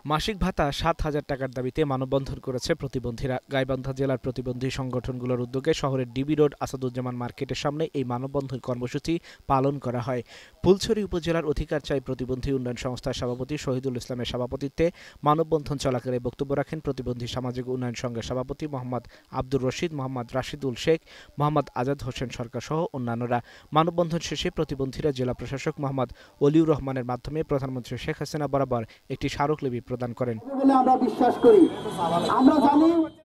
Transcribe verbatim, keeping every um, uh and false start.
মাসিক ভাতা সাত হাজার টাকার দাবিতে মানববন্ধন করেছে প্রতিবন্ধীরা। গাইবান্ধা জেলার প্রতিবন্ধী সংগঠনগুলোর উদ্যোগে শহরের ডিবি রোড আসাদুজ্জামান মার্কেটের সামনে এই মানববন্ধন কর্মসূচি পালন করা হয়। ফুলছড়ি উপজেলার অধিকার চাই প্রতিবন্ধী উন্নয়ন সংস্থার সভাপতি শহীদুল ইসলামের সভাপতিত্বে মানববন্ধন চলাকালে বক্তব্য রাখেন প্রতিবন্ধী সামাজিক উন্নয়ন সংঘের সভাপতি মোহাম্মদ আব্দুর রশিদ, মোহাম্মদ রাশিদুল শেখ, মোহাম্মদ আজাদ হোসেন সরকার সহ অন্যান্যরা। মানববন্ধন শেষে প্রতিবন্ধীরা জেলা প্রশাসক মোহাম্মদ অলিউর রহমানের মাধ্যমে প্রধানমন্ত্রী শেখ হাসিনা বরাবর একটি স্মারকলিপি প্রদান করেন। আমরা বিশ্বাস করি, আমরা জানি